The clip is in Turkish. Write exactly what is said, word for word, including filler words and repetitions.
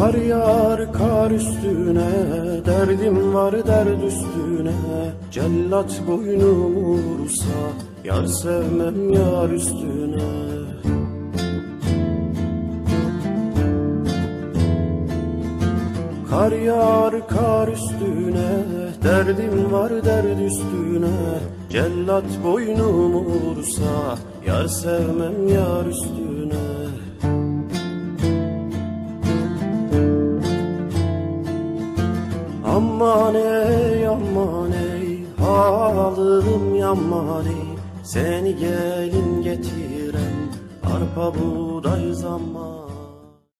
Kar yağar kar üstüne, derdim var derd üstüne. Cellat boynumu vursa, yar sevmem yar üstüne. Kar yağar kar üstüne, derdim var derd üstüne. Cellat boynumu vursa, yar sevmem yar üstüne. Aman ey aman ey, halım yaman ey. Seni gelin getiren, arpa buğday zaman.